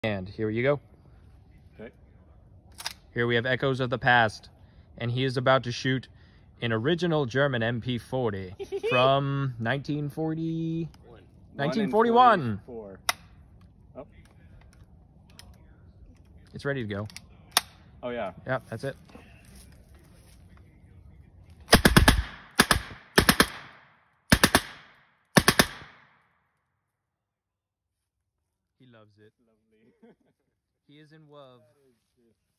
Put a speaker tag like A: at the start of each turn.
A: And here you go.
B: Okay.
A: Here we have Echoes of the Past, and he is about to shoot an original German MP40 from 1941.
B: Oh.
A: It's ready to go.
B: Oh yeah.
A: Yep, that's it. He loves it.
B: Lovely.
A: He is in love.